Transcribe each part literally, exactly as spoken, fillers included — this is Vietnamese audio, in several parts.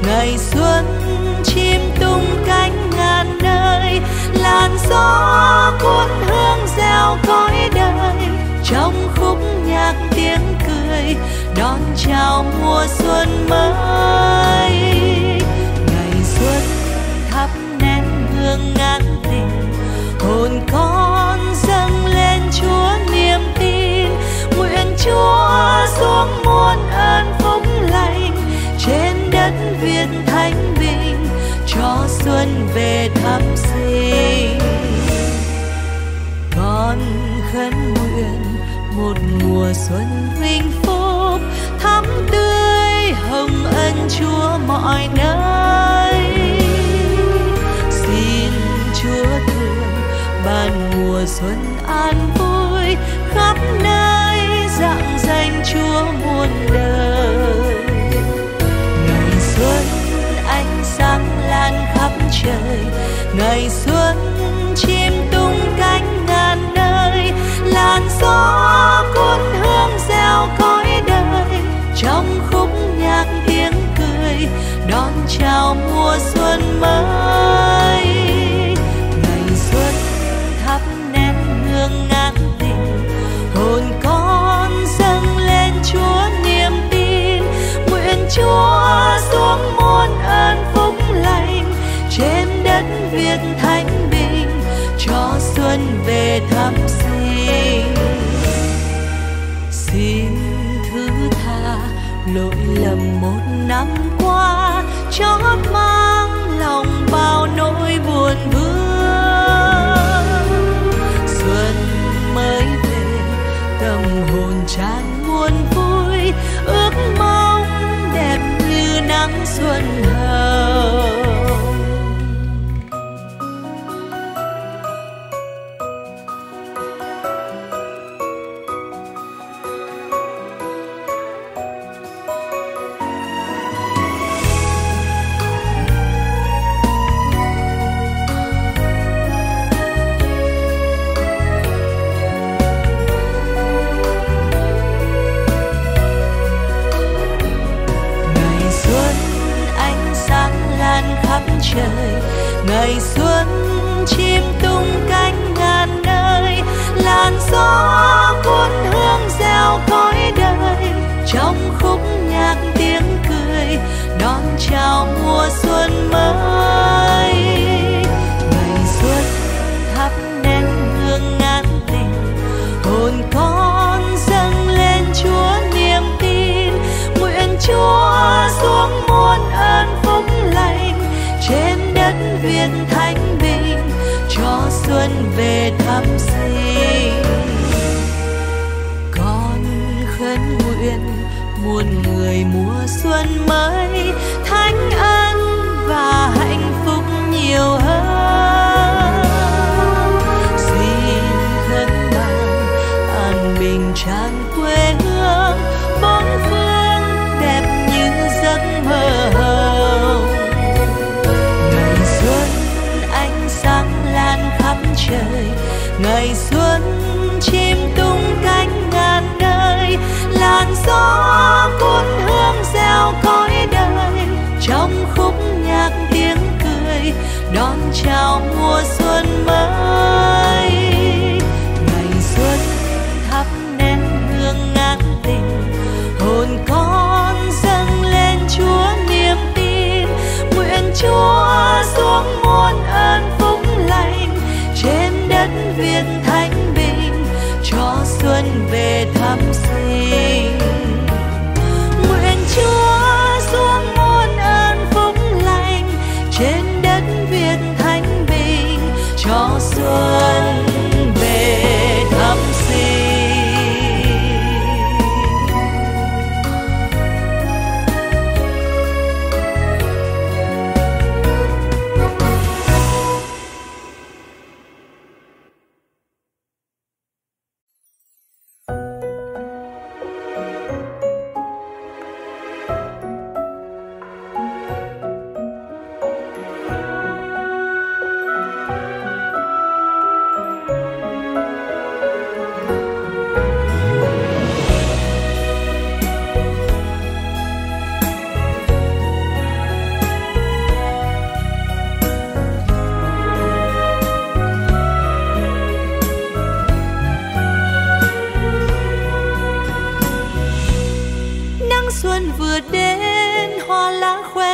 ngày xuân chim tung cánh ngàn nơi, làn gió cuốn hương reo cõi đời, trong khúc nhạc tiếng cười đón chào mùa xuân mới. Ngày xuân thắp nén hương ngát tình, hồn con dâng lên Chúa niềm tin, nguyện Chúa xuống muôn ơn phúc lành trên đất Việt thanh bình, cho xuân về thăm sinh. Con khấn nguyện một mùa xuân vinh phúc, thắm tươi hồng ân Chúa mọi nơi. Xin Chúa thương ban mùa xuân an vui, khắp nơi rạng danh Chúa muôn đời. Ngày xuân ánh sáng lan khắp trời, ngày xuân chim tung cánh ngàn nơi, làn gió cuốn hương reo cõi đời, trong khúc nhạc tiếng cười đón chào mùa xuân mới. Ngày xuân thắp nén hương ngát tình, hồn con dâng lên Chúa niềm tin, nguyện Chúa xuống muôn ơn phúc lành trên đất Việt thanh bình, cho xuân về thăm sinh. Xin thứ tha lỗi lầm một năm qua, chót mang lòng bao nỗi buồn vương. Xuân mới về tâm hồn tràn muôn vui, ước mong đẹp như nắng xuân hồng. Trời ngày xuân chim tung cánh ngàn nơi, làn gió cuốn hương reo cõi đời, trong khúc nhạc tiếng cười đón chào mùa xuân mới. Ngày xuân thắp nén hương ngát tình, hồn con dâng lên Chúa niềm tin, nguyện Chúa xuống muôn ơn phúc lành trên đất Việt thanh bình, cho xuân về thăm sinh. Con khấn nguyện muôn người mùa xuân mới, thánh ân và hạnh phúc nhiều hơn. Xin khấn ban an bình tràn quê hương, bốn phương đẹp như giấc mơ hồng. Trời ngày xuân chim tung cánh ngàn nơi, làn gió cuốn hương reo cõi đời, trong khúc nhạc tiếng cười đón chào mùa xuân mới. Ngày xuân thắp nén hương ngát tình, hồn con dâng lên Chúa niềm tin, nguyện Chúa xuống muôn ơn phúc lành trên đất Việt thanh bình, cho xuân về thăm sinh. Nguyện Chúa xuống muôn ơn phúc lành trên đất Việt thanh bình, cho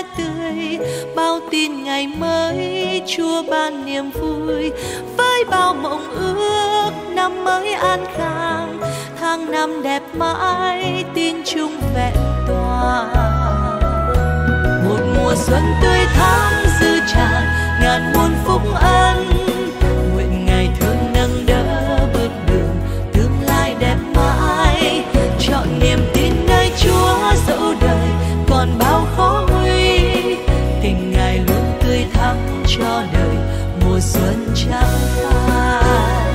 lá tươi, bao tin ngày mới Chúa ban niềm vui. Với bao mộng ước năm mới an khang, tháng năm đẹp mãi tin chung vẹn toàn. Một mùa xuân tươi thắm dư tràn ngàn muôn phúc ân, nguyện ngày thương nâng đỡ bước đường tương lai đẹp mãi. Chọn niềm tin nơi Chúa dẫu đời còn bao khó nguy, tình Ngài luôn tươi thắm cho đời mùa xuân trắng phai.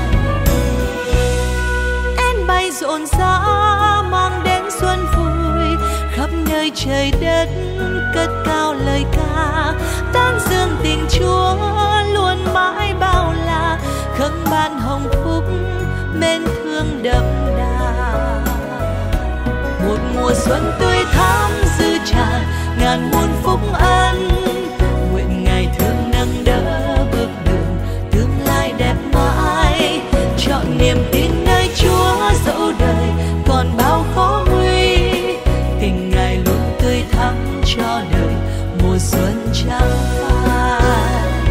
Én bay rộn rã mang đến xuân vui, khắp nơi trời đất cất cao lời ca, tán dương tình Chúa luôn mãi bao la, khấn ban hồng phúc mến thương đậm đà. Một mùa xuân tươi thắm dư tràn ngàn muôn phúc ân, nguyện Ngài thương nâng đỡ bước đường tương lai đẹp mãi. Chọn niềm tin nơi Chúa dẫu đời còn bao khó nguy, tình Ngài luôn tươi thắm cho đời mùa xuân trắng phai.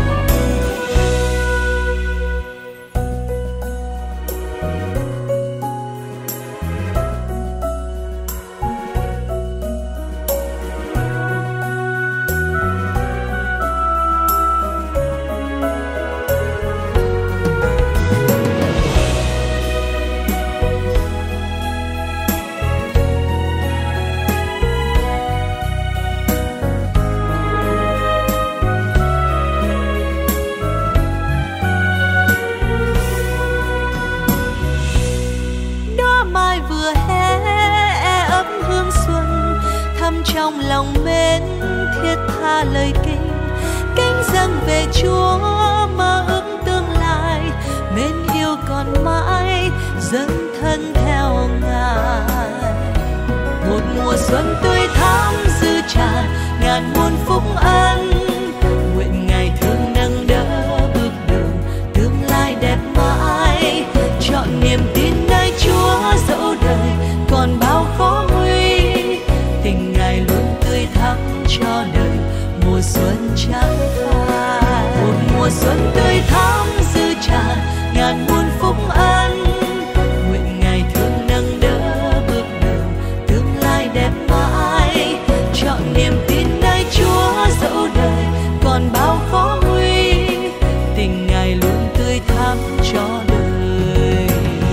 Trong lòng mến thiết tha lời kinh, kính dâng về Chúa mơ ước tương lai, mến yêu còn mãi dâng thân theo Ngài. Một mùa xuân tươi thắm dư tràn ngàn muôn phúc ân, nguyện Ngài thương nâng đỡ bước đường tương lai đẹp mãi. Chọn niềm tin nơi Chúa dẫu đời còn bao khó nguy, tình Ngài luôn tươi thắm cho đời mùa xuân trắng phai. Một mùa xuân tươi thắm dư tràn ngàn muôn phúc ân, nguyện Ngài thương nâng đỡ bước đường tương lai đẹp mãi. Chọn niềm tin nơi Chúa dẫu đời còn bao khó nguy, tình Ngài luôn tươi thắm cho đời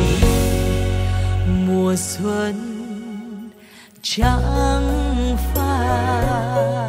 mùa xuân trắng phai.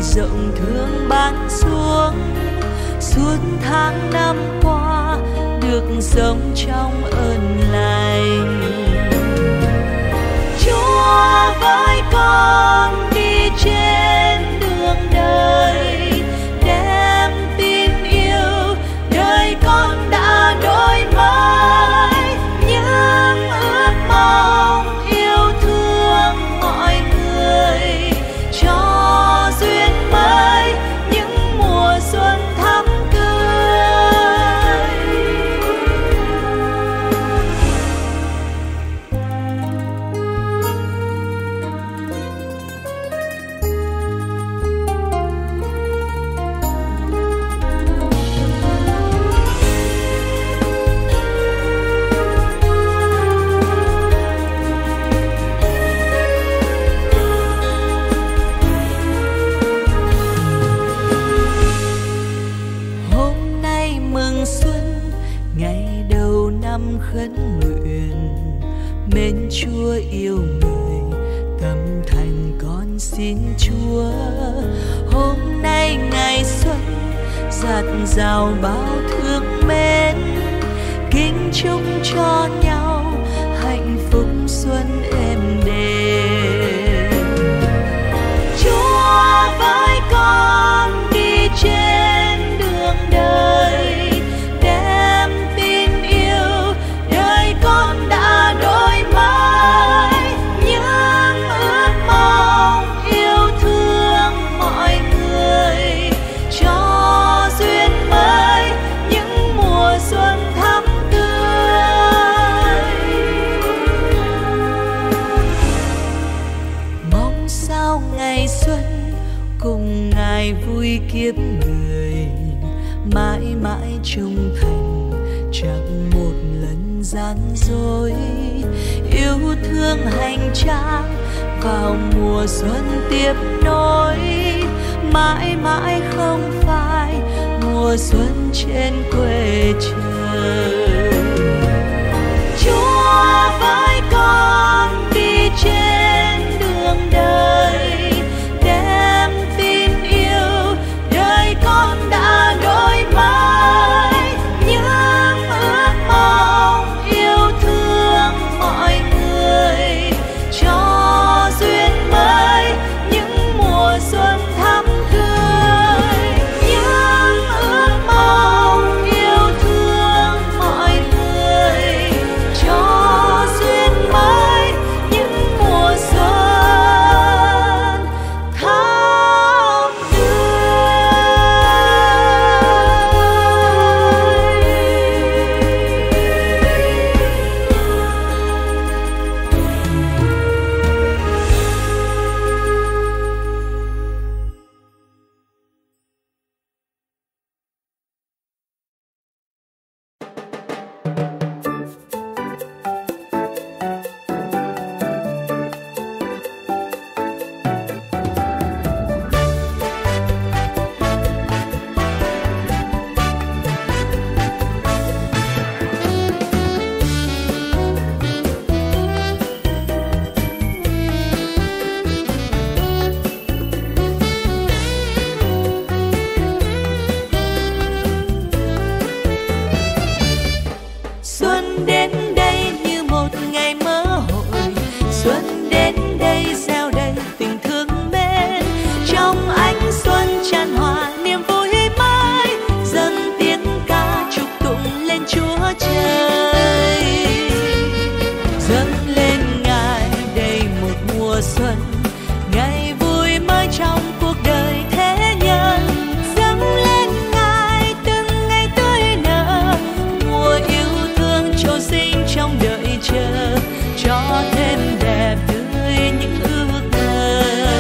rộng thương ban xuống. Suốt tháng năm qua được sống trong ơn lành. Chúa với con đi trên đường đời, đem tin yêu đời con đã đổi mới. Những ước mong yêu thương mọi người, cho duyên mới những mùa xuân thắm tươi. Khấn nguyện mến Chúa yêu người, tâm thành con xin Chúa. Hôm nay ngày xuân dạt dào bao thương mến, kính chúc cho nhau hạnh phúc xuân êm đềm. Chúa với con đi trên đường đời, đem tin yêu đời con đã đổi mới. Những ước mong yêu thương mọi người, cho duyên mới những mùa xuân thắm tươi. Mong sao ngày xuân cùng Ngài vui kiếp người, mãi mãi trung thành chẳng một lần gian dối. Yêu thương hành trang vào mùa xuân tiếp nối, mãi mãi không phai mùa xuân trên quê trời. Chúa với con đi trên đường đời, đem tin yêu đời con đã đổi mới. Những ước mong yêu thương mọi người, cho duyên mới những mùa xuân thắm tươi. Những ước mong yêu thương mọi người, cho duyên mới những mùa xuân thắm tươi. Xuân đến đây như một ngày mơ hội, xuân đến đây gieo đầy tình thương mến. Trong ánh xuân tràn hòa niềm vui mới, dâng tiếng ca chúc tụng lên Chúa trời. Dâng lên Ngài đây một mùa xuân, ngày vui mới trong cuộc đời thế nhân. Dâng lên Ngài từng ngày tươi nở, mùa yêu thương trổ sinh trong đợi chờ, cho thêm đẹp tươi những ước mơ.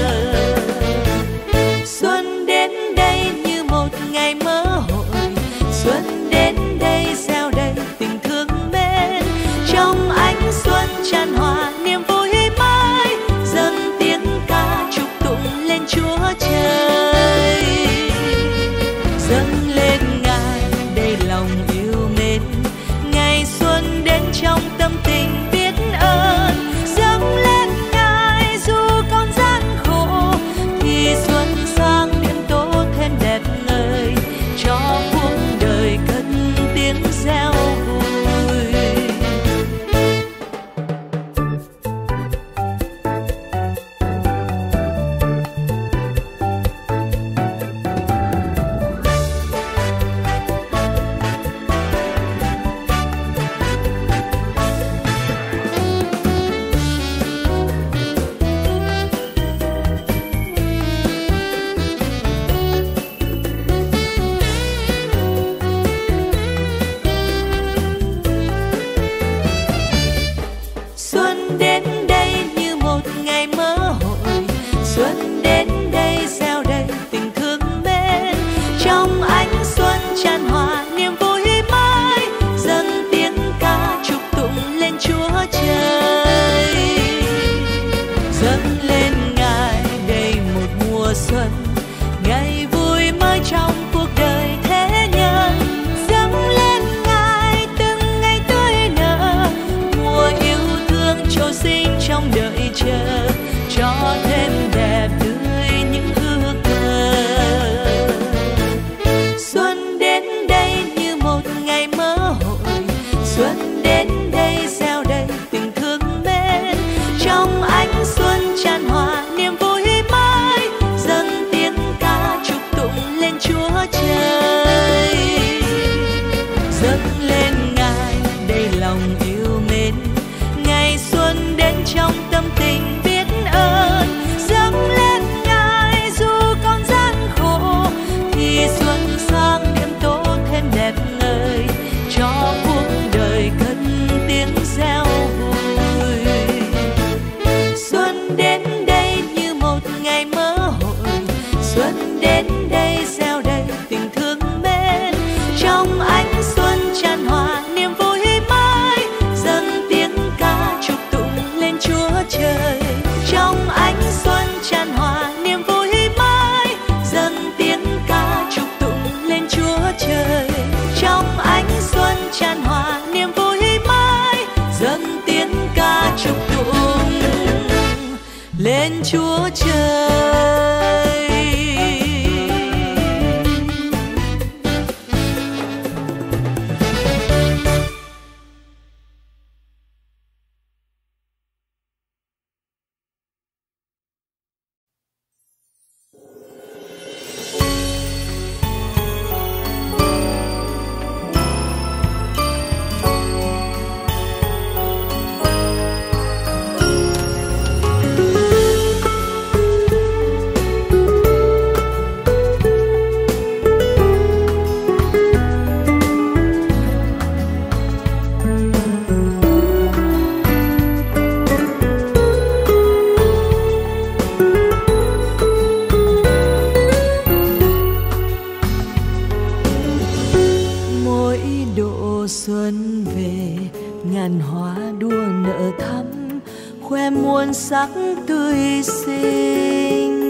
Xuân đến đây như một ngày mơ hội, xuân đến đây gieo đầy tình thương mến. Trong ánh xuân tràn hòa niềm vui mới, dâng tiếng ca chúc dâng lên Ngài đây một mùa xuân, ngày vui mới trong cuộc đời thế nhân. Dâng lên Ngài từng ngày tươi nở, mùa yêu thương trổ sinh trong đợi chờ, cho thêm đẹp tươi những ước mơ. Xuân đến đây như một ngày mơ hội, xuân đến đây gieo đầy tình thương mến. Trong ánh xuân tràn hòa niềm vui mới, dâng tiếng ca chúc tụng lên Chúa Trời. Dâng lên Ngài đầy lòng yêu mến, ngày xuân đến trong tâm tình biết ơn. Dâng lên Ngài dù còn gian khổ, thì xuân sang đêm tốt thêm đẹp ngời, cho cuộc đời cất tiếng reo vui. Xuân đến đây như một ngày mơ hội, xuân đến đây gieo đầy tình thương mến. Trong ánh xuân tràn hòa niềm vui mới, dâng tiếng ca chúc tụng lên Chúa Trời. Trong ánh xuân tràn hòa niềm vui mới, dâng tiếng ca chúc tụng lên Chúa Trời. Trong ánh xuân tràn hòa niềm vui mới, dâng tiếng ca chúc tụng lên Chúa Trời. Xuân về ngàn hoa đua nở thắm, khoe muôn sắc tươi xinh.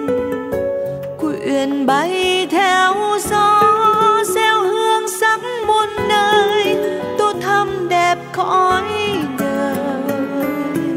Quyện bay theo gió, gieo hương sắc muôn nơi, tô thắm đẹp cõi đời.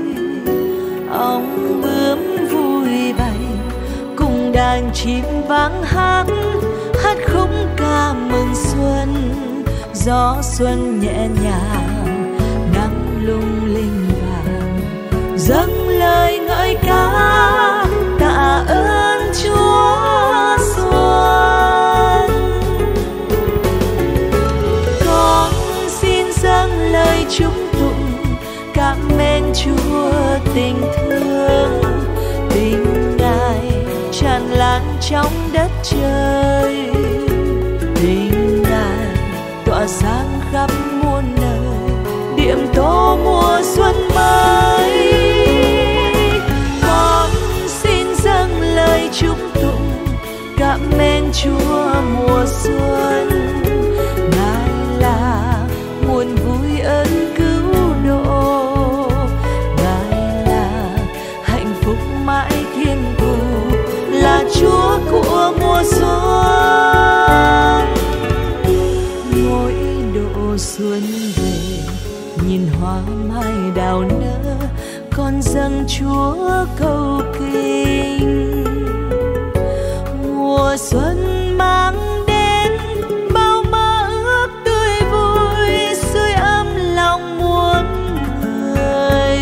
Ong bướm vui bay cùng đàn chim vang hát, hát khúc ca mừng xuân. Gió xuân nhẹ nhàng, nắng lung linh vàng, dâng lời ngợi ca tạ ơn Chúa Xuân. Con xin dâng lời chúc tụng cảm mến Chúa tình thương. Tình Ngài tràn lan trong đất trời, tình Ngài tỏa sáng khắp muôn nơi, điểm tô mùa xuân mới. Con xin dâng lời chúc tụng cảm mến Chúa mùa xuân. Ngài là nguồn vui ơn cứu độ, Ngài là hạnh phúc mãi thiên thu, là Chúa của mùa xuân. Mỗi độ xuân về nhìn hoa mai đào nở, con dâng Chúa cầu kinh. Mùa xuân mang đến bao mơ ước tươi vui, sưởi ấm lòng muôn người.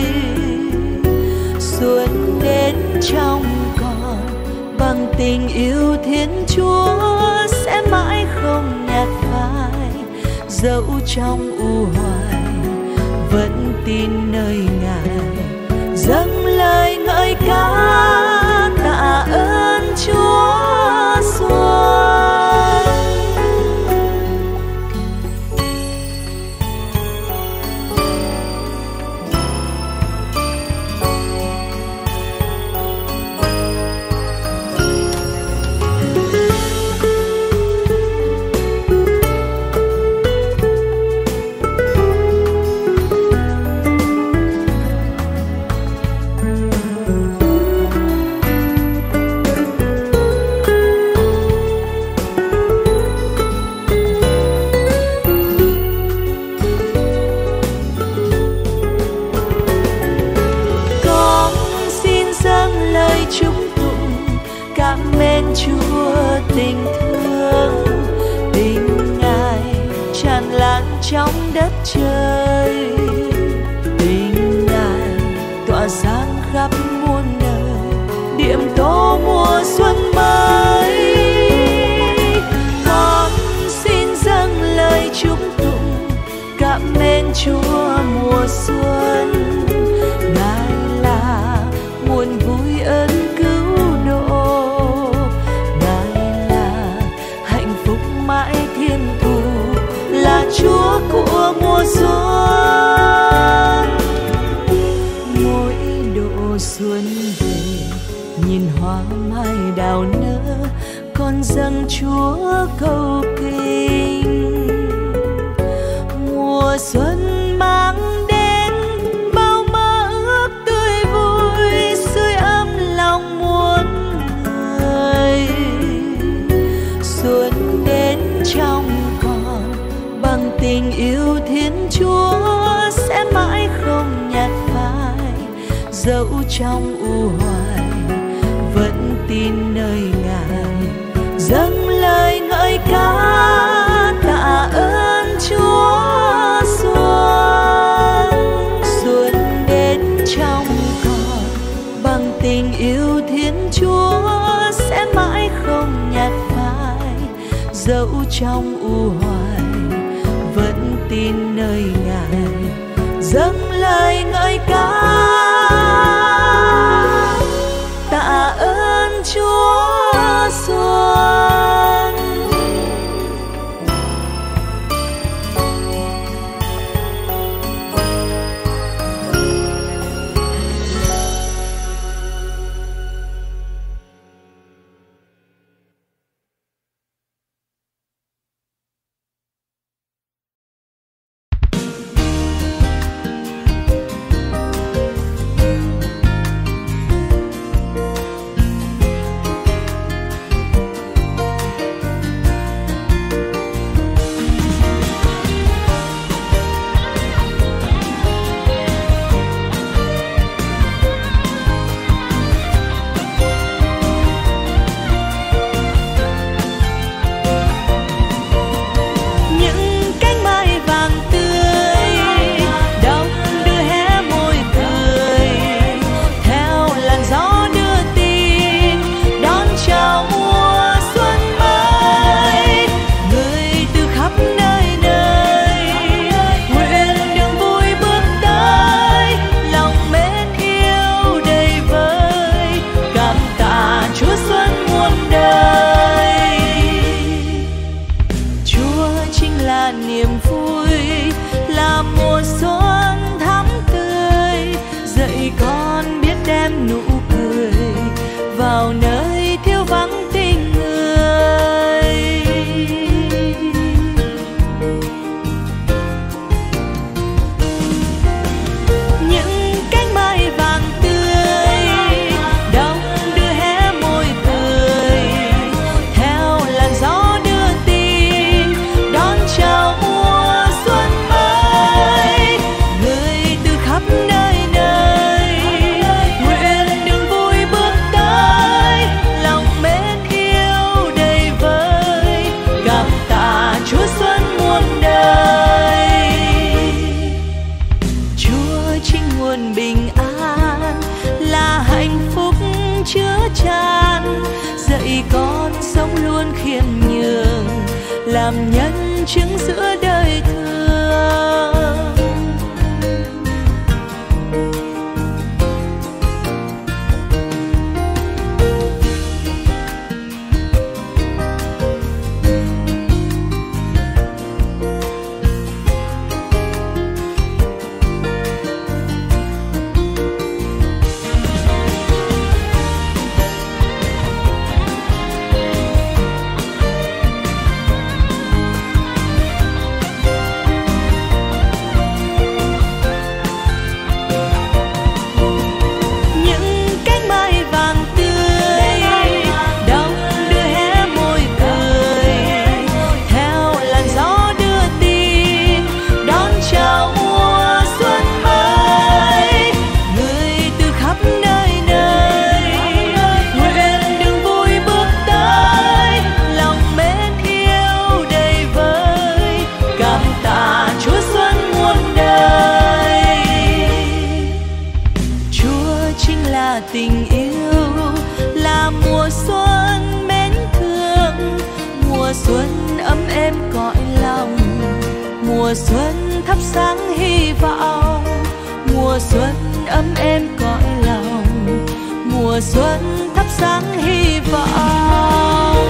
Xuân đến trong con bằng tình yêu Thiên Chúa, sẽ mãi không nhạt phai. Dẫu trong u hoài vẫn tin nơi Ngài, dâng lời ngợi ca tạ ơn Chúa Xuân. lời chúc tụng cảm mến Chúa tình thương. Tình Ngài tràn lan trong đất trời, tình Ngài tỏa sáng khắp muôn nơi, điểm tô mùa xuân mới. Con xin dâng lời chúc tụng cảm mến Chúa mùa xuân. Ngài là nguồn vui ơn cứu độ, Ngài là hạnh phúc mãi thiên thu, là Chúa của mùa xuân. Mỗi độ xuân về nhìn hoa mai đào nở, con dâng Chúa cầu kinh. Mùa xuân mang đến bao mơ ước tươi vui, sưởi ấm lòng muôn người. Xuân đến trong con bằng tình yêu Thiên Chúa sẽ mãi không nhạt phai, dẫu trong u hoài vẫn tin nơi Ngài, dâng lời ngợi ca tạ ơn Chúa. Xuân xuân đến trong con bằng tình yêu Thiên Chúa sẽ mãi không nhạt phai, dẫu trong u hoài vẫn tin nơi Ngài, dâng lời ngợi ca tạ ơn Chúa Xuân. Làm nhân chứng giữa đời thường. tình yêu, là mùa xuân mến thương, mùa xuân ấm êm cõi lòng, mùa xuân thắp sáng hy vọng, mùa xuân ấm êm cõi lòng, mùa xuân thắp sáng hy vọng.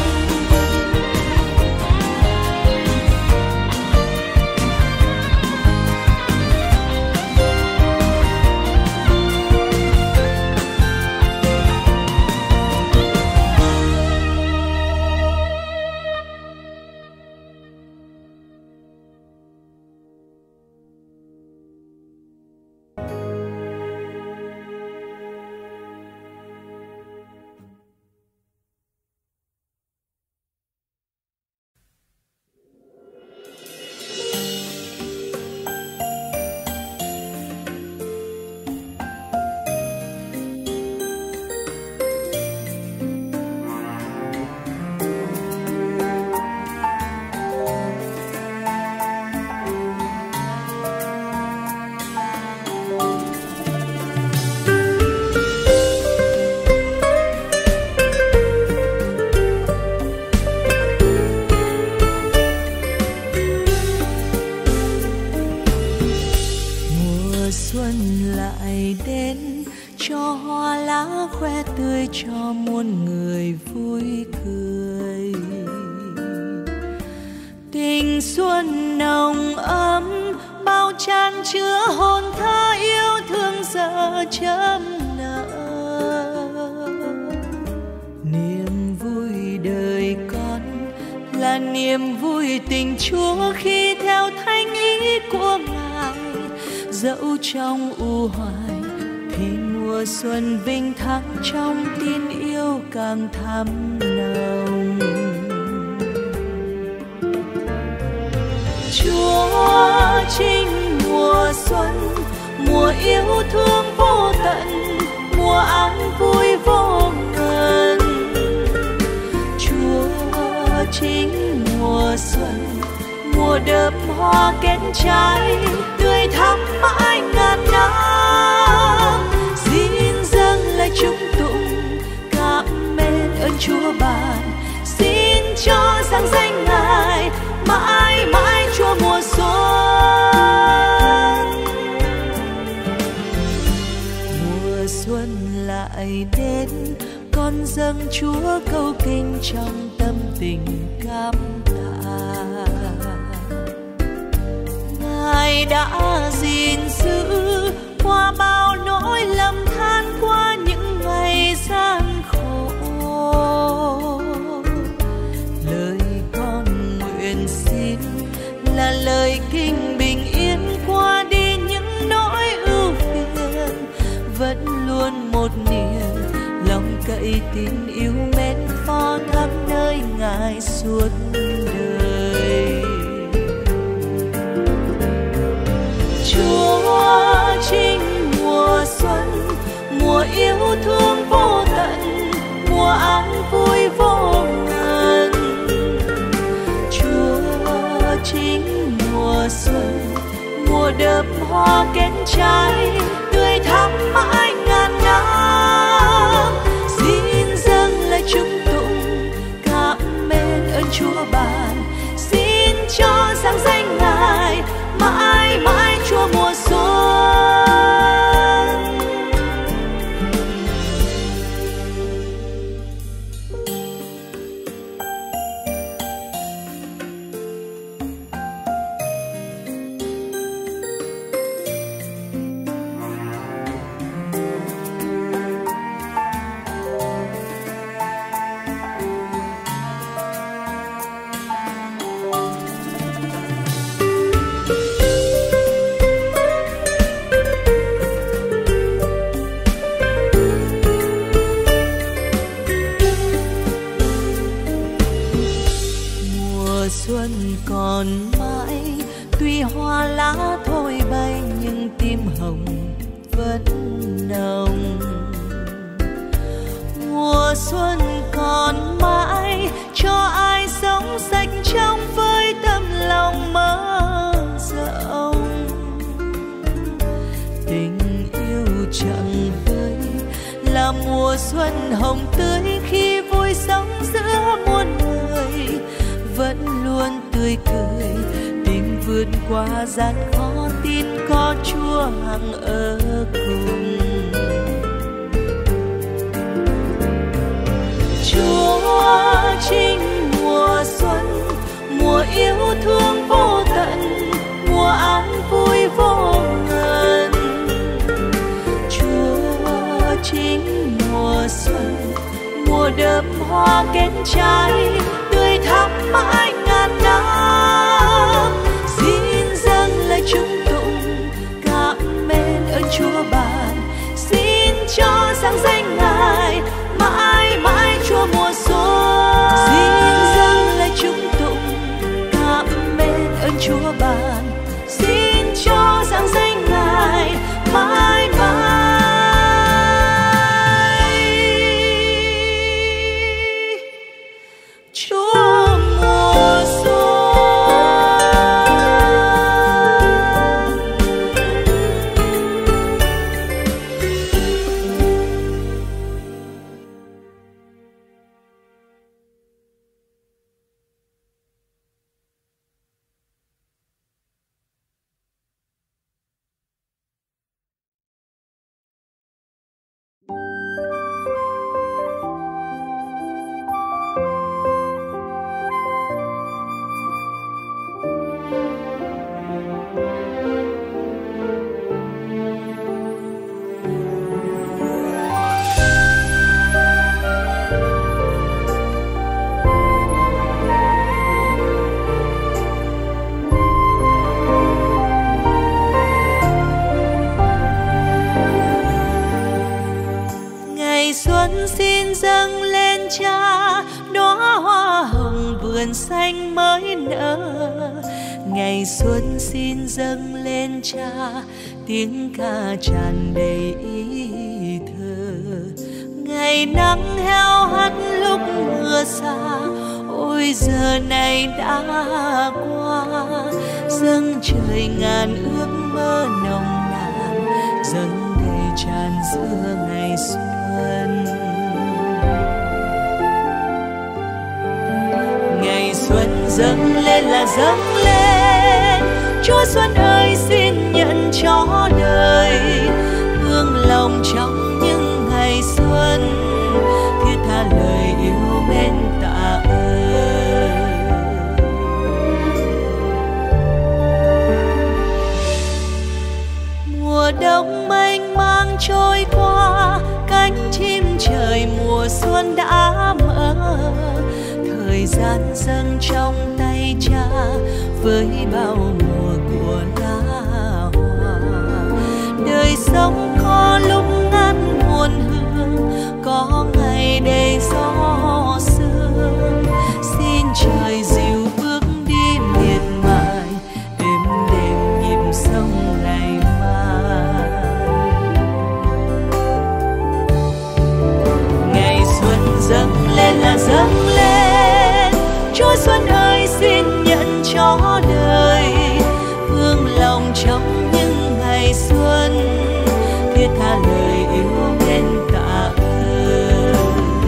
Trong u hoài thì mùa xuân vinh thắng, trong tin yêu càng thắm nồng. Chúa chính mùa xuân, mùa yêu thương vô tận, mùa an vui vô ngần. Chúa chính mùa xuân, mùa đơm hoa kết trái, tươi thắm mãi ngàn năm. Xin dâng lời chúc tụng cảm mến ơn Chúa ban, xin cho sáng danh Ngài mãi mãi Chúa mùa xuân. Mùa xuân lại đến, con dâng Chúa câu kinh trong tâm tình cảm tạ. Ngài đã gìn giữ qua bao nỗi lầm than, qua những ngày gian khổ. Lời con nguyện xin là lời kinh bình yên, qua đi những nỗi ưu phiền, vẫn luôn một niềm lòng cậy tin yêu mến phó thác nơi Ngài suốt đời. Chúa chính mùa xuân, mùa yêu thương vô tận, mùa an vui vô ngần. Chúa chính mùa xuân, mùa đơm hoa kết trái, tươi thắm mãi ngàn năm. Xin dâng lời chúc tụng cảm mến ơn Chúa ban, xin cho sáng danh Ngài mãi mãi Chúa mùa xuân. Xuân còn mãi, tuy hoa lá thôi bay nhưng tim hồng vẫn nồng. Mùa xuân còn mãi, cho ai sống sạch trong với tâm lòng mở rộng. Tình yêu chẳng vơi là mùa xuân hồng tươi khi vui sống giữa muôn người vẫn luôn tươi cười. Tình vượt qua gian khó tin có Chúa hằng ở cùng. Chúa chính mùa xuân, mùa yêu thương vô tận, mùa an vui vô ngần. Chúa chính mùa xuân, mùa đơm hoa kết trái, tươi thắm mãi ngàn năm. Xin dâng lời chúng tụng cảm mến ơn Chúa ban, xin cho sáng danh Ngài mãi mãi Chúa mùa xuân. Xin dâng lời chúng tụng cảm mến ơn Chúa ban, xin cho sáng danh Ngài mãi mãi Chúa mùa xuân. Xin dâng lên Cha đóa hoa hồng vườn xanh mới nở. Ngày xuân xin dâng lên Cha tiếng ca tràn đầy ý thơ. Ngày nắng heo hắt lúc mưa xa, ôi giờ này đã qua. Dâng trời ngàn ước mơ nồng nàn, dâng đầy tràn giữa ngày xuân. Ngày xuân dâng lên là dâng lên, Chúa Xuân ơi xin nhận cho đời. Hương lòng trong những ngày xuân, thiết tha lời yêu mến tạ ơn. Mùa đông mênh mang trôi qua, cánh chim trời mùa xuân đã mở. Thời gian dâng trong tay Cha với bao mùa của lá hoa. Đời sống có lúc ngăn buồn hương, có ngày đầy gió sương. Xin trời dịu bước đi miệt mài, êm đềm nhịp sông ngày mai. Ngày xuân dâng lên là dâng lên, Chúa Xuân ơi xin nhận cho đời. Hương lòng trong những ngày xuân, thiết tha lời yêu mến tạ ơn.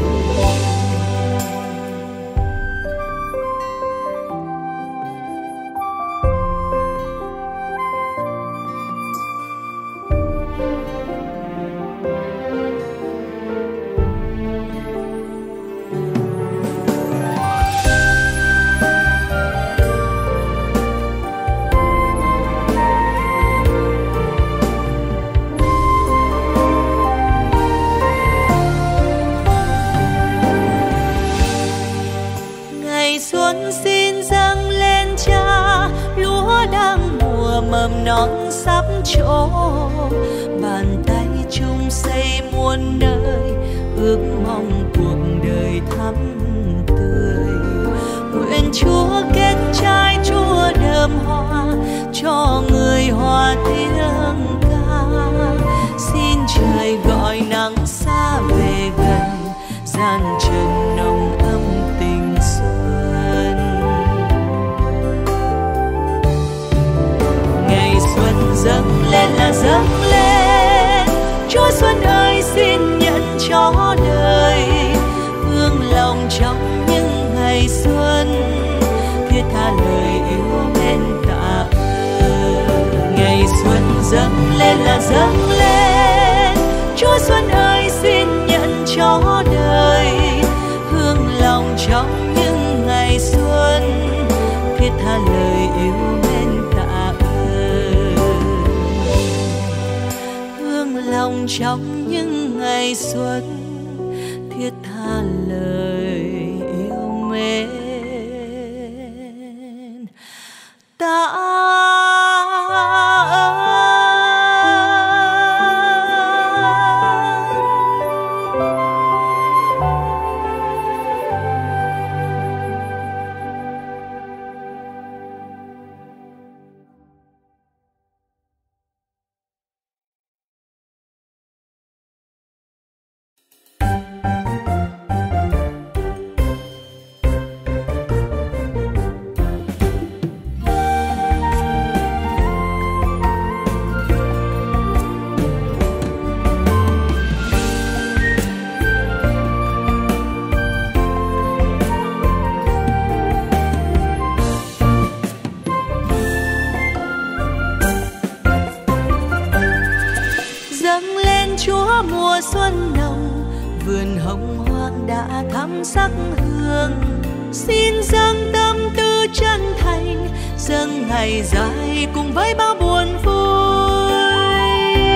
Mầm non sắp trổ, bàn tay chung xây muôn nơi, ước mong cuộc đời thắm tươi. Nguyện Chúa kết trái Chúa đơm hoa, cho người hòa tiếng ca. Xin trời gọi nắng xa về gần, gian trần nồng ấm tình xuân. Ngày xuân dâng lên là dâng lên, Chúa Xuân ơi xin nhận cho trong những ngày xuân thiết tha lời yêu mến ta xuân nồng, vườn hồng hoang đã thắm sắc hương. Xin dâng tâm tư chân thành, dâng ngày dài cùng với bao buồn vui.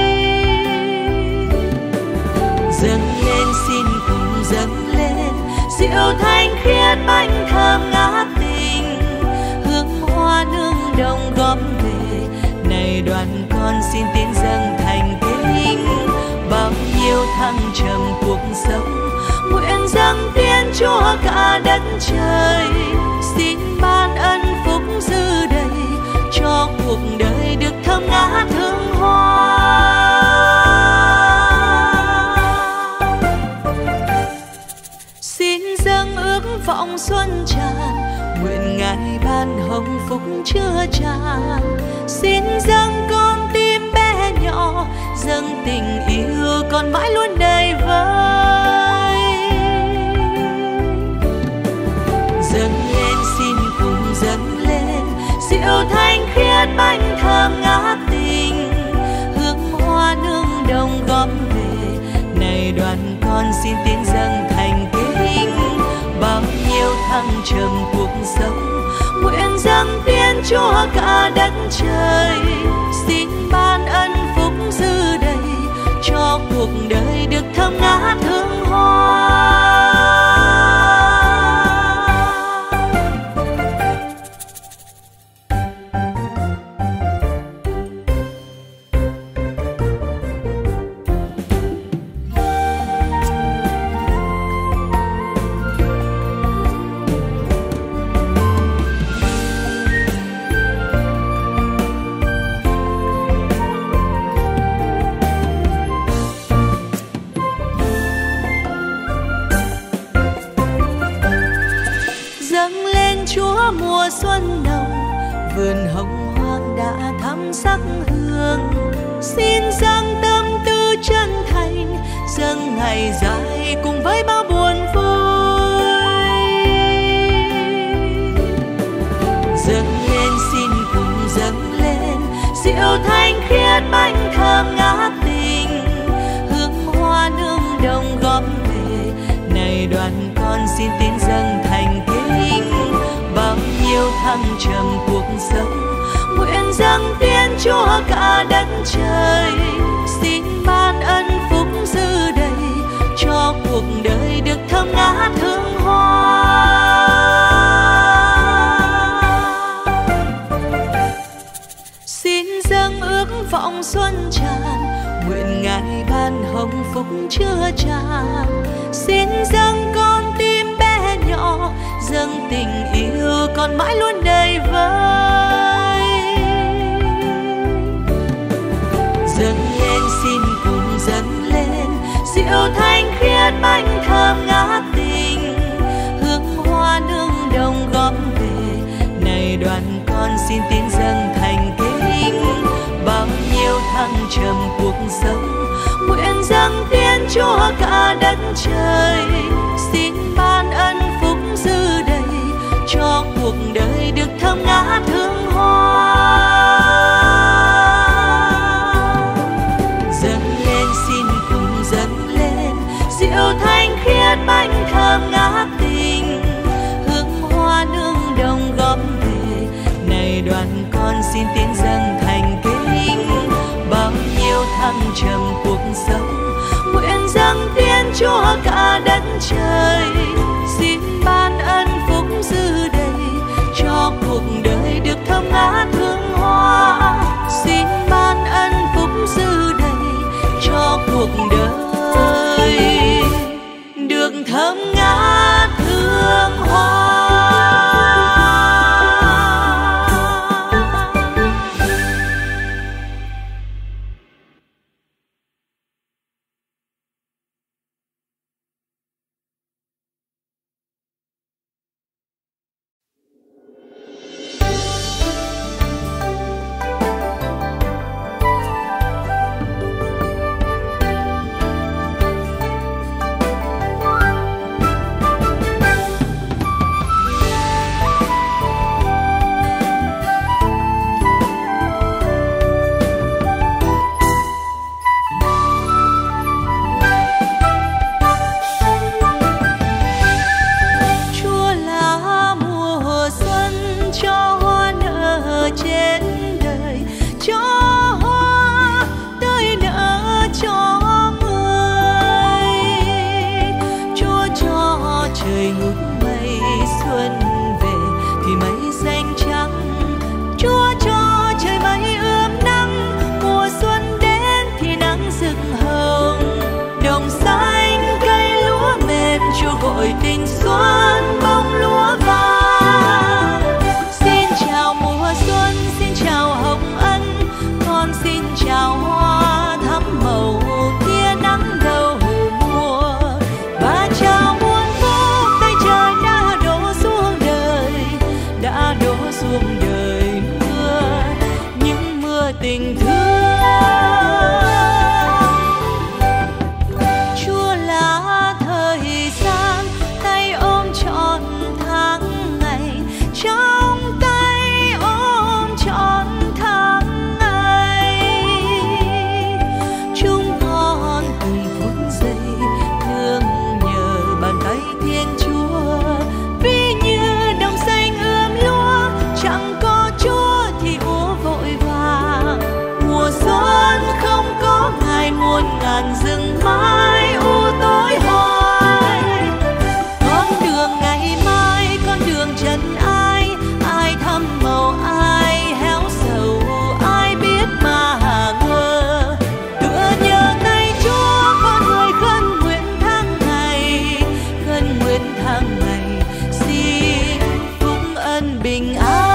Dâng lên xin cùng dâng lên, rượu thanh khiết bánh thơm ngát tình. Hương hoa nương đồng góp về, này đoàn con xin tiến dâng thành kính. Bao nhiêu thăng trầm cuộc sống, nguyện dâng tiên Chúa cả đất trời. Xin ban ân phúc dư đầy, cho cuộc đời được thơm ngát hương hoa. Xin dâng ước vọng xuân tràn, nguyện Ngài ban hồng phúc chứa tràn. Xin dâng con tim bé nhỏ, dâng tình yêu còn mãi luôn đầy vơi. Dâng lên xin cùng dâng lên, rượu thanh khiết bánh thơm ngát tình. Hương hoa nương đồng góp về, này đoàn con xin tiến dâng thành kính. Bao nhiêu thăng trầm cuộc sống, nguyện dâng tiên Chúa cả đất trời. Xin ban ân phúc dư đầy, cho cuộc đời được thơm ngát hương hoa. Mùa xuân nồng, vườn hồng hoang đã thắm sắc hương. Xin dâng tâm tư chân thành, dâng ngày dài cùng với bao buồn vui. Dâng lên xin cùng dâng lên, rượu thanh khiết bánh thơm ngát tình. Hương hoa nương đồng góp về, này đoàn con xin tiến dâng thành kính. Bao nhiêu thăng trầm cuộc sống, nguyện dâng tiên Chúa cả đất trời. Xin ban ân phúc dư đầy, cho cuộc đời được thơm ngát hương hoa. Xin dâng ước vọng xuân tràn, nguyện Ngài ban hồng phúc chứa tràn. Xin dâng con tim bé nhỏ, dâng tình yêu còn mãi luôn đầy vơi. Dâng lên xin cùng dâng lên, rượu thanh khiết bánh thơm ngát tình. Hương hoa nương đồng góp về, này đoàn con xin tiến dâng thành kính. Bao nhiêu thăng trầm cuộc sống, nguyện dâng tiên Chúa cả đất trời. Xin ban ân phúc dư đầy, cho cuộc đời được thơm ngát hương hoa. Dâng lên xin cùng dâng lên, rượu thanh khiết bánh thơm ngát tình. Hương hoa nương đồng góp về, này đoàn con xin tiến dâng thành kính. Bao nhiêu thăng trầm cuộc sống, Chúa cả đất trời. Xin ban ân phúc dư đầy cho cuộc đời được thơm ngát hương hoa. Xin ban ân phúc dư đầy cho cuộc đời được thơm ngát hương hoa. Gọi tình xuân bông lúa vàng. Xin chào mùa xuân, xin chào hồng ân, con xin chào hoa thắm màu tia nắng đầu mùa. Và chào muôn phúc tay trời đã đổ xuống đời, đã đổ xuống đời mưa, những mưa tình thương. Ngàn rừng mai u tối hoài, con đường ngày mai, con đường chân ai, ai thăm màu ai héo sầu, ai biết mà ngờ. Tựa nhờ tay Chúa con người khấn nguyện tháng ngày, khấn nguyện tháng ngày, xin phúc ân bình an.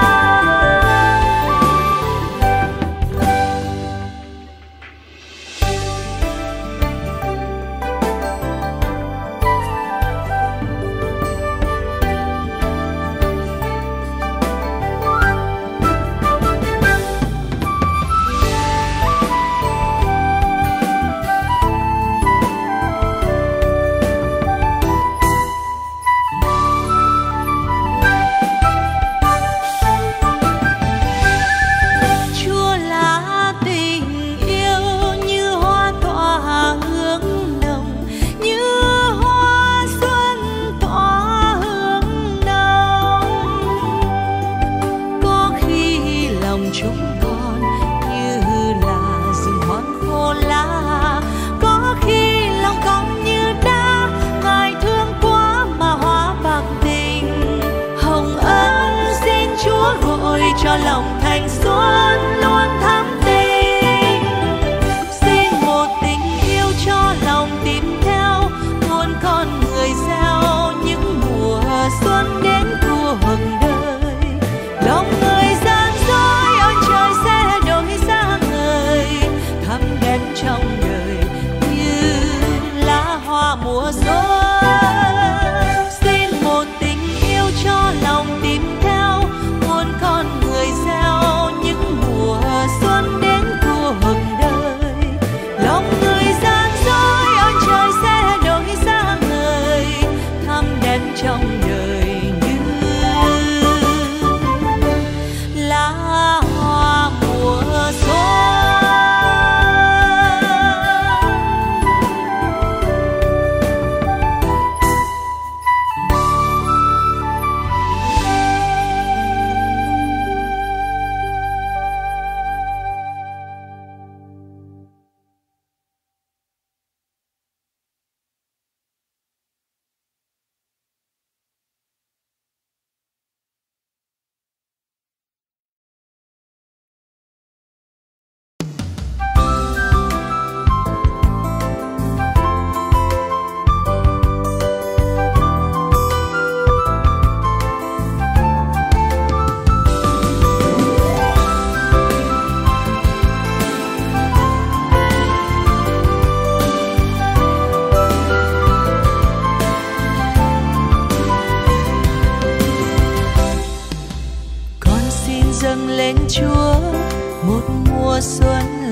Cho lòng thành xuân luôn thắm tình. Xin một tình yêu cho lòng tìm theo, muôn con người gieo những mùa xuân đến cuộc đời. Lòng người gian dối ơn trời sẽ đổi sáng ngời, thắm đen trong đời như lá hoa mùa xuân. Xin một tình yêu cho lòng tìm theo, muôn con người gieo những mùa xuân đến cuộc đời. Lòng người gian dối ơn trời sẽ đổi sáng ngời, thắm đen trong đời như lá hoa mùa xuân.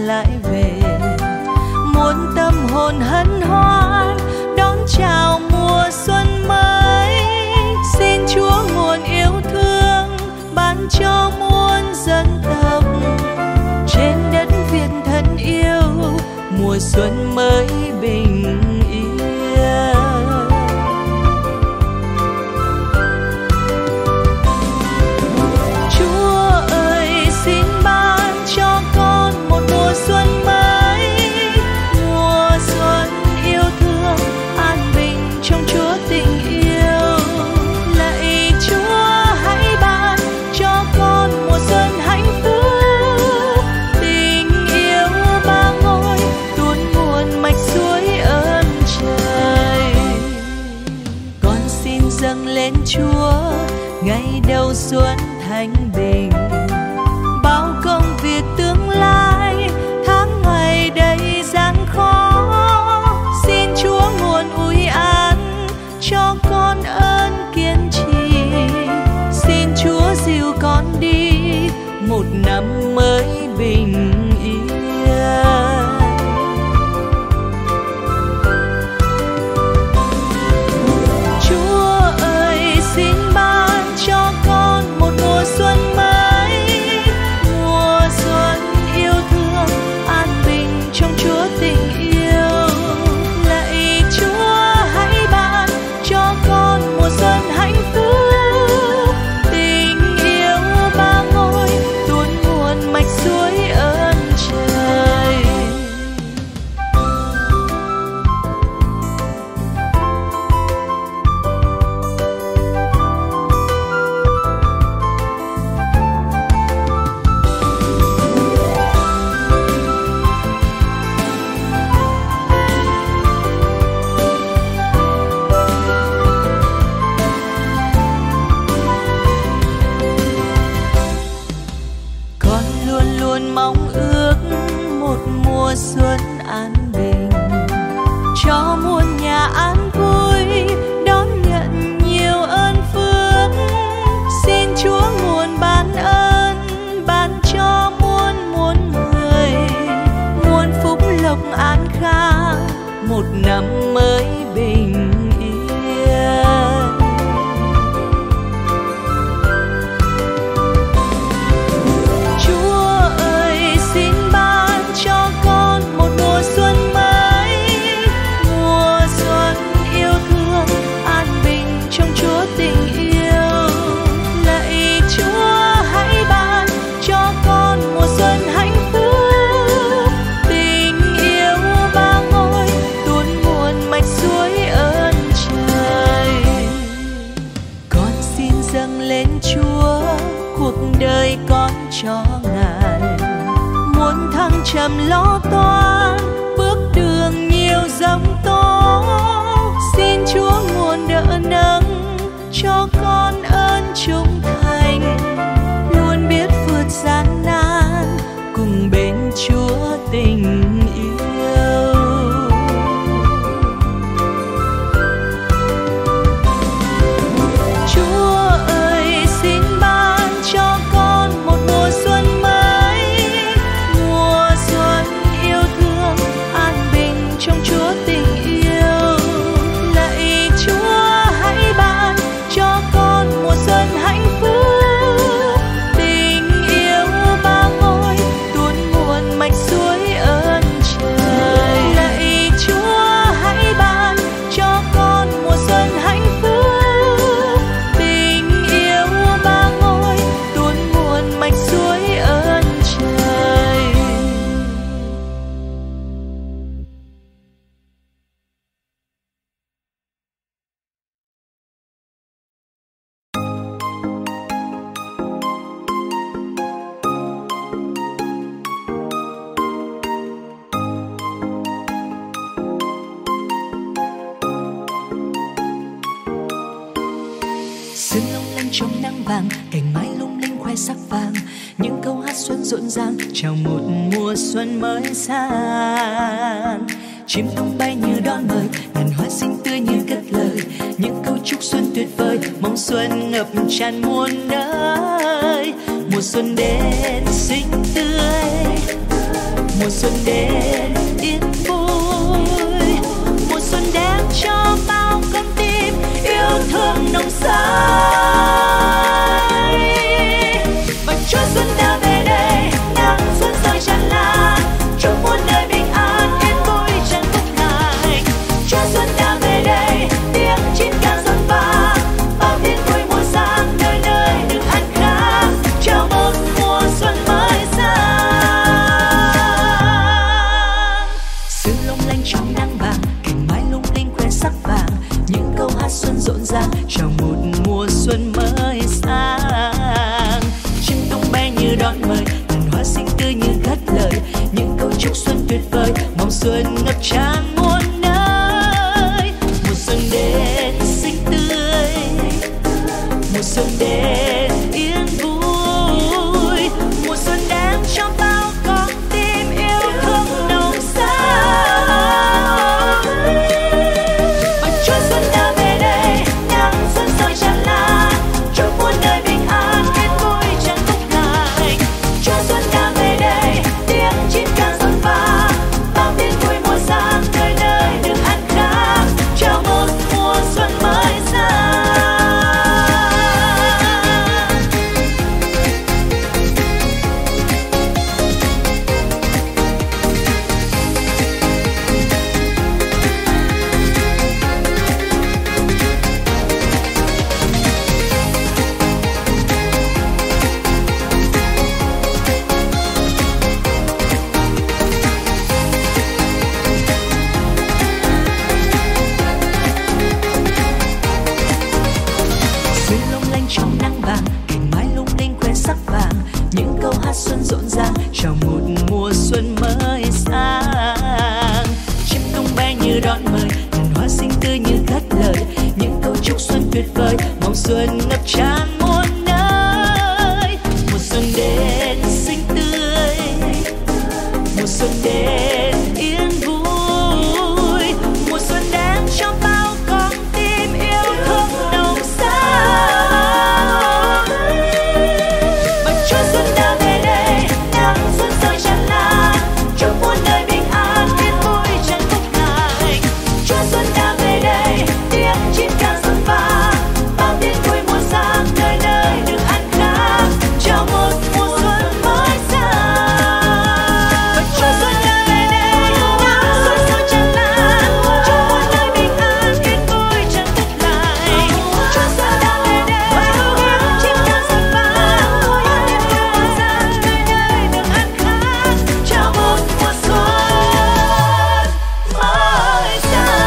lại về, muôn tâm hồn hân hoan đón chào mùa xuân mới. Xin Chúa nguồn yêu thương ban cho muôn dân tộc trên đất Việt thân yêu, mùa xuân mới bình yên. Chúa ơi, xin ban cho con một mùa xuân mới, mùa xuân yêu thương an bình trong Chúa tình yêu. Lạy Chúa, hãy ban cho con mùa xuân hạnh phúc, tình yêu ba ngôi tuôn nguồn mạch suối ơn trời. Con xin dâng lên Chúa ngày đầu xuân thanh bình, bao công việc tương lai tháng ngày đầy gian khó. Xin Chúa nguồn ủi an cho con ơn kiên trì, xin Chúa dìu con đi một năm mới bình yên. Chúa ơi, xin ban cho con một mùa xuân mới, mùa xuân yêu thương an bình trong Chúa tình yêu. Lạy Chúa, hãy ban cho con mùa xuân hạnh phúc, tình yêu ba ngôi tuôn nguồn mạch suối ơn trời. Con luôn luôn mong ước một mùa xuân an bình, cho muôn nhà an vui đón nhận nhiều ơn phước. Xin Chúa nguồn ban ơn ban cho muôn muôn người, muôn phúc lộc an khang một năm mới bình yên. Chúa ơi, xin ban cho con một mùa xuân mới, mùa xuân yêu thương an bình trong Chúa tình yêu. Lạy Chúa, hãy ban cho con mùa xuân hạnh phúc, tình yêu ba ngôi tuôn nguồn mạch suối ơn trời. Con xin dâng lên Chúa cuộc đời con cho Ngài, muôn thăng trầm lo toan bước đường nhiều giông tố. Xin Chúa nguồn đỡ nâng cho con ơn trung thành, luôn biết vượt gian nan cùng bên Chúa tình yêu. Chúa ơi, xin ban cho con một mùa xuân mới, mùa xuân yêu thương an bình trong Chúa tình yêu. Lạy Chúa, hãy ban cho con mùa xuân hạnh phúc, tình yêu ba ngôi tuôn nguồn mạch suối ơn trời. Lạy Chúa, hãy ban cho con mùa xuân hạnh phúc, tình yêu ba ngôi tuôn nguồn mạch suối ơn trời. Sương long lanh trong nắng vàng, cành mai lung linh khoe sắc vàng, những câu hát xuân rộn ràng chào một mùa xuân mới sang. Chim tung bay như đón mời, ngàn hoa xinh tươi như cất lời, những câu chúc xuân tuyệt vời, mong xuân ngập tràn muôn nơi. Mùa xuân đến xinh tươi, mùa xuân đến yên vui, mùa xuân đem cho bao con tim yêu thương nồng say. Và Chúa xuân đã về đây, nắng xuân rơi tràn lan, chúc muôn đời bình an yên vui chẳng phúc lành. Chúa xuân đã về đây, tiếng chim ca rộn vang, bao tin vui mùa sang nơi nơi được an khang. Chào mừng mùa xuân mới sang. Sương long lanh trong nắng vàng, cành mai lung linh khoe sắc vàng, những câu hát xuân rộn ràng chào một mùa xuân mới sang. Chim tung bay như đón mời, thần hoa xinh tươi như cất lời, những câu chúc xuân tuyệt vời, mong xuân ngập tràn muôn nơi. Mùa xuân đến xinh tươi, mùa xuân đến yên vui, mùa xuân đem cho bao con tim yêu thương nồng say. Và Chúa xuân đã về đây, nắng xuân rơi tràn lan, chúc muôn đời bình an yên vui chẳng phúc lành. Chúa xuân đã về đây, tiếng chim ca rộn vang, bao tin vui mùa sang nơi nơi được an khang. Chào mừng mùa xuân mới sang. Sương long lanh trong nắng vàng, cành mai lung linh khoe sắc vàng, những câu hát xuân rộn ràng chào một mùa xuân mới sang. Chim tung bay như đón mời, thần hoa xinh tươi như cất lời, những câu chúc xuân tuyệt vời, mong xuân ngập tràn muôn nơi. Mùa xuân đến xinh tươi, mùa xuân đến yên vui, mùa xuân đem cho bao con tim yêu thương nồng say. Và Chúa xuân đã về đây, nắng xuân rơi tràn lan, chúc muôn đời bình an yên vui chẳng phúc lành. Chúa xuân đã về đây, tiếng chim ca rộn vang, bao tin vui mùa sang nơi nơi được an khang. Chào mừng mùa xuân mới sang. Và Chúa xuân đã về đây, nắng xuân rơi tràn lan, chúc muôn đời bình an yên vui chẳng phúc lành. Chúa xuân đã về đây, tiếng chim ca rộn vang, bao tin vui mùa sang nơi nơi được an khang. Chào mừng mùa xuân mới sang.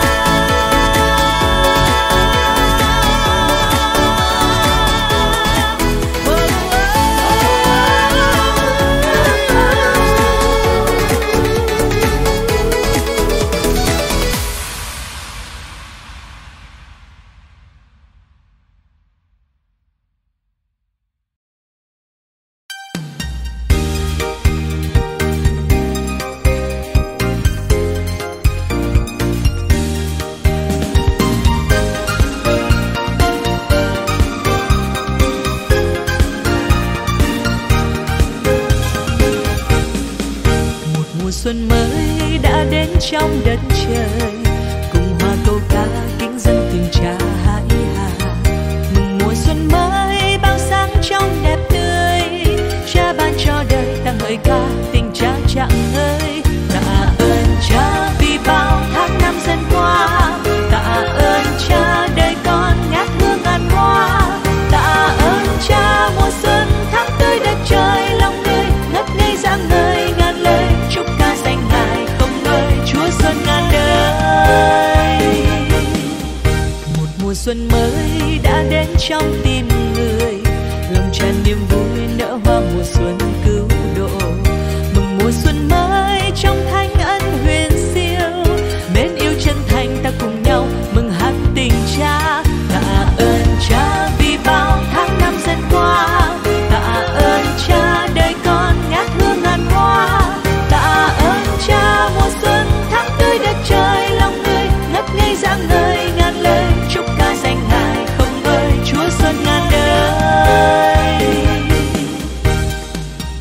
Một mùa xuân mới đã đến trong đất trời, cùng hoa câu ca kính dân tình cha hãi hà. Mừng mùa xuân mới bao sáng trong đẹp tươi, cha ban cho đời ta ngợi ca tình cha chẳng ngơi. Tạ ơn cha vì bao tháng năm dần qua, tạ ơn cha đời con ngát hương ngàn hoa. Tạ ơn cha mùa xuân tháng tươi đất trời lòng người ngất ngây dáng ngời ngàn lời chúc ca danh ngài không ngơi. Chúa xuân ngàn đời, một mùa xuân mới đã đến trong tim người, lòng tràn niềm vui nở hoa mùa xuân cứu độ. Mừng mùa xuân mới trong thánh ân huyền siêu, mến yêu chân thành ta cùng nhau mừng hát tình cha. Tạ ơn cha vì bao tháng năm dần qua, tạ ơn cha đời con ngát hương ngàn hoa. Tạ ơn cha mùa xuân tháng tươi đất trời lòng người ngất ngây dáng ngời ngàn lời chúc ca danh ngài không ngơi. Chúa xuân ngàn đời,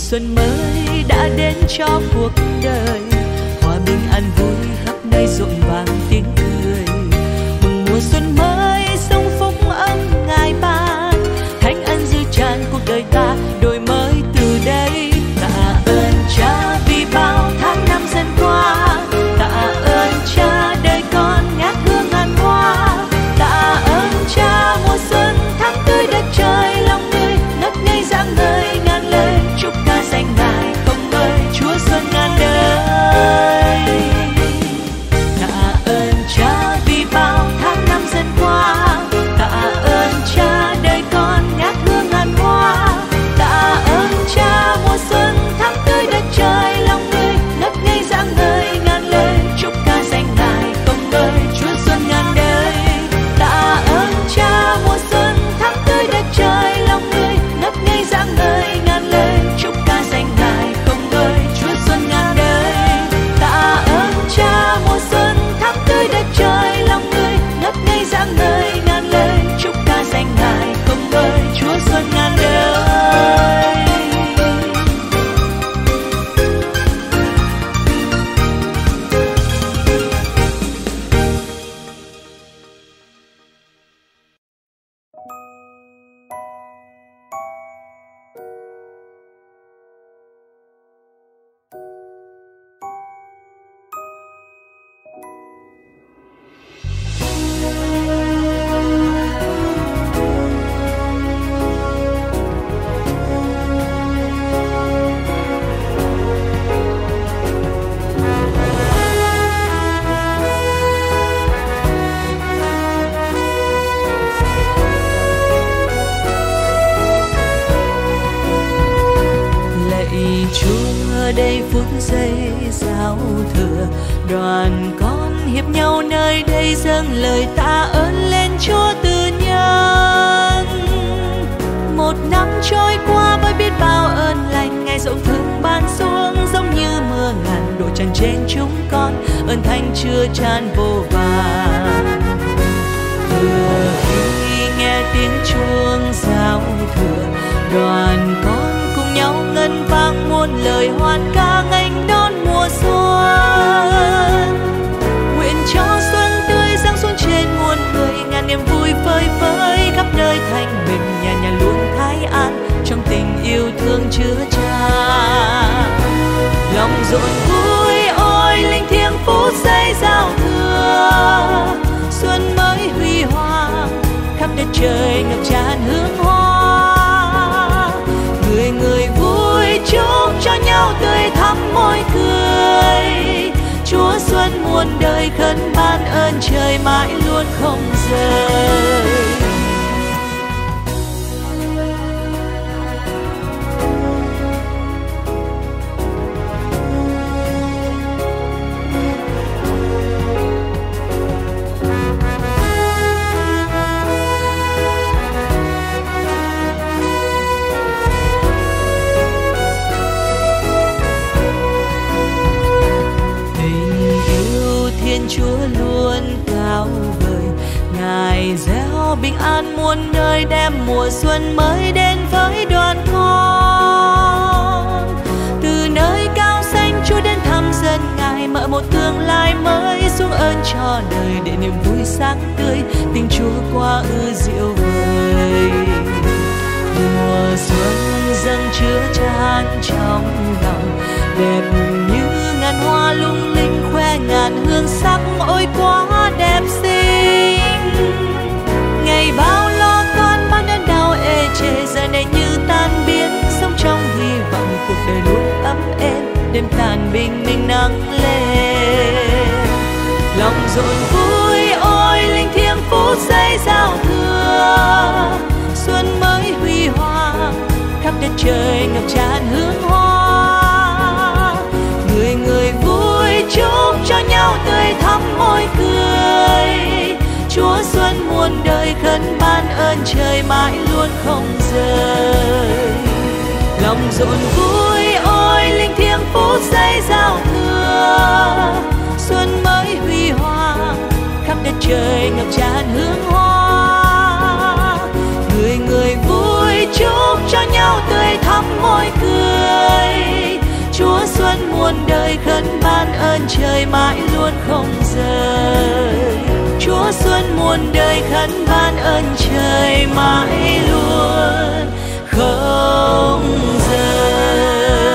xuân mới đã đến cho cuộc đời, hòa bình an vui khắp nơi rộn vàng tiếng cười. Mừng mùa xuân mới sống phúc ấm ngài ban, thánh ân dư tràn cuộc đời ta đổi mới từ đây. Tạ ơn Cha vì bao tháng năm dần qua, tạ ơn Cha đời con ngát hương ngàn hoa. Tạ ơn Cha mùa xuân tháng tươi đất trời lòng người ngất ngây dáng ngời ngàn lời chúc ca danh ngài không ngơi Chúa xuân ngàn đời. Tạ ơn Cha vì bao tháng năm dần qua, tạ ơn Cha đời con ngát hương ngàn hoa. Tạ ơn Cha mùa xuân tháng tươi đất trời lòng người ngất ngây dáng ngời ngàn lời chúc ca danh ngài không ngơi Chúa xuân ngàn đời. Tạ ơn Cha mùa xuân tháng tươi đất trời lòng người ngất ngây dáng ngời ngàn lời chúc ca danh ngài không ngơi Chúa xuân ngàn đời. Tạ ơn Cha mùa xuân tháng tươi đất trời lòng người ngất ngây dáng ngời ngàn lời chúc ca danh ngài không ngơi Chúa xuân ngàn đời. Đây phút giây giao thừa, đoàn con hiệp nhau nơi đây dâng lời tạ ơn lên Chúa từ nhân. Một năm trôi qua với biết bao ơn lành, ngày rộng thương ban xuống giống như mưa ngàn đổ tràn trên chúng con, ơn thánh chưa tràn vô vàn. Vừa khi nghe tiếng chuông giao thừa, đoàn con cùng nhau ngân vang muôn lời hoan ca nghênh đón mùa xuân. Nguyện cho xuân tươi giáng xuống trên muôn người, ngàn niềm vui phơi phới khắp nơi thành bình, nhà nhà luôn thái an trong tình yêu thương chứa chan. Lòng rộn vui ôi linh thiêng phút giây giao thừa, xuân mới huy hoàng khắp đất trời ngập tràn hương hoa. Người người vui chúc cho nhau tươi thắm môi cười, Chúa xuân muôn đời khấn ban ơn trời mãi luôn không rời. Chúa luôn cao vời, ngài gieo bình an muôn nơi, đem mùa xuân mới đến với đoàn con. Từ nơi cao xanh Chúa đến thăm dân ngài, mở một tương lai mới xuống ơn cho đời, để niềm vui sáng tươi tình Chúa qua ư diệu vời. Mùa xuân dâng chứa chan trong lòng, đẹp như ngàn hoa lung linh khoe ngàn hương sắc, ôi quá đẹp xinh. Ngày bao lo toan bao đớn đau ê chề, giờ này như tan biến, sống trong hy vọng cuộc đời luôn ấm êm, đêm tàn bình minh nắng lên. Lòng rộn vui ôi linh thiêng phút giây giao thừa, xuân mới huy hoàng khắp đất trời ngập tràn hương hoa. Người người vui chúc cho nhau tươi thắm môi cười, Chúa xuân muôn đời khấn ban ơn trời mãi luôn không rời. Lòng rộn vui ôi linh thiêng phút giây giao thừa, xuân mới huy hoàng khắp đất trời ngập tràn hương hoa. Người người vui chúc cho nhau tươi thắm môi cười, Chúa xuân muôn đời khấn ban ơn trời mãi luôn không rời. Chúa xuân muôn đời khấn ban ơn trời mãi luôn không rời.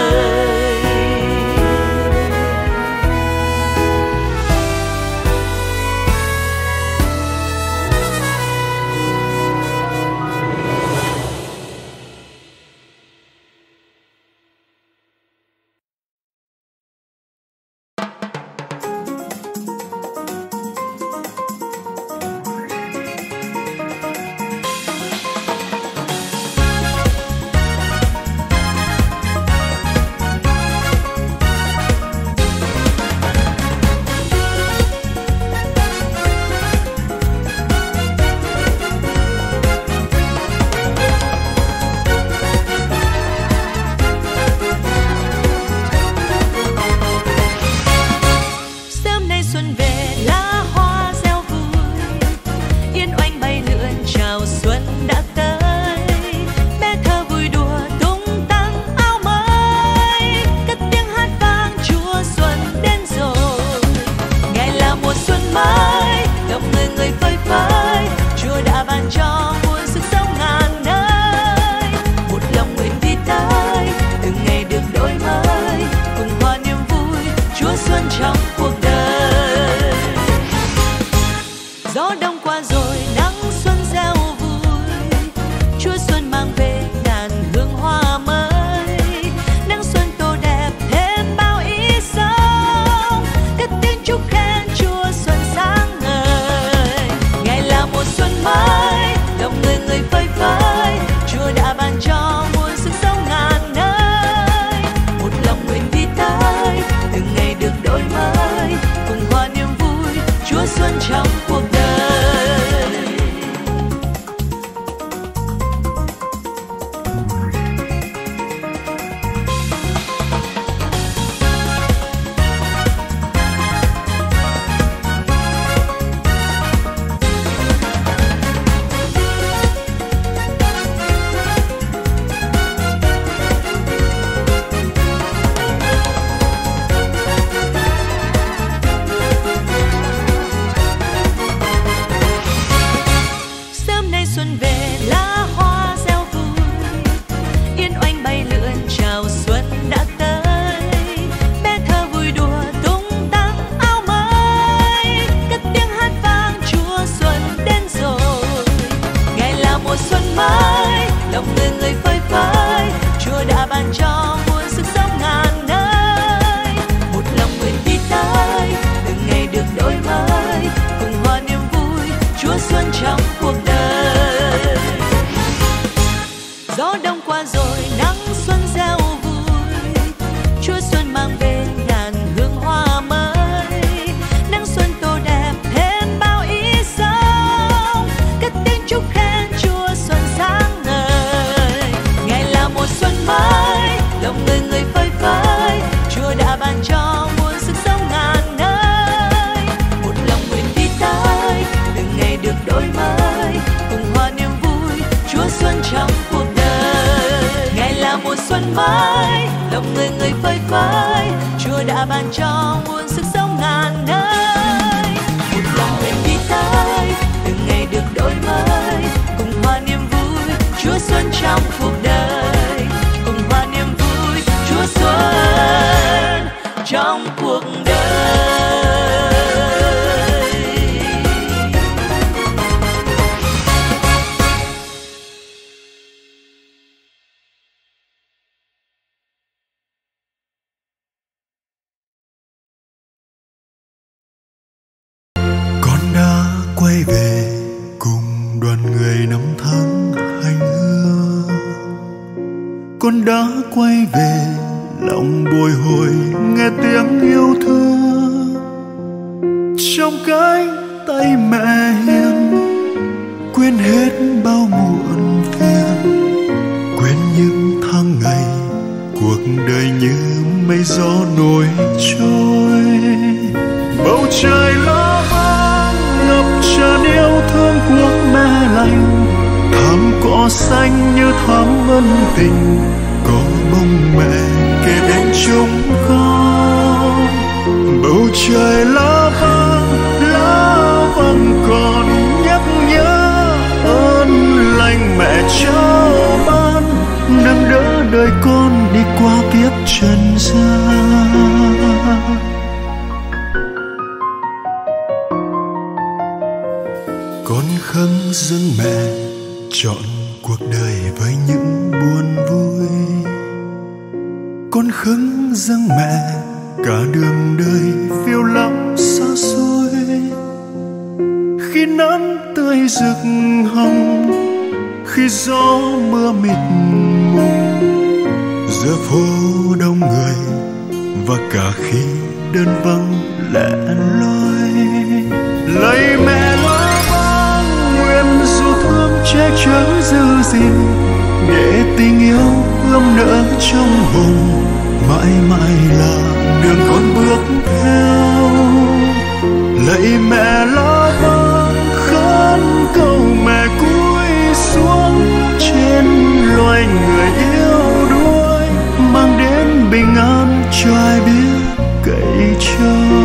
Quay về cùng đoàn người năm tháng hành hương, con đã quay về lòng bồi hồi nghe tiếng yêu thương trong cánh tay mẹ hiền, quên hết bao muộn phiền, quên những tháng ngày cuộc đời như mây gió nổi trôi. Bầu trời lo vắng ngập tràn yêu thương của mẹ lành, thảm cỏ xanh như thắm ân tình, có bông mẹ kề bên chúng con. Bầu trời lá vàng, lá vàng còn nhắc nhớ ơn lành mẹ trao ban, nâng đỡ đời con đi qua kiếp trần gian. Con khấn dâng mẹ chọn cuộc đời với những buồn vui. Con khấn dâng mẹ cả đường đời phiêu lãng xa xôi. Khi nắng tươi rực hồng, khi gió mưa mịt mùng, giữa phố đông người và cả khi đơn vắng lẻ loi. Lạy mẹ lá vàng, nguyện dù thương che chở giữ gìn, để tình yêu ươm nở trong hồn, mãi mãi là đường con bước theo. Lạy mẹ lá vàng, khấn cầu mẹ cúi xuống trên loài người yếu đuối, mang đến bình an cho ai biết cậy trông.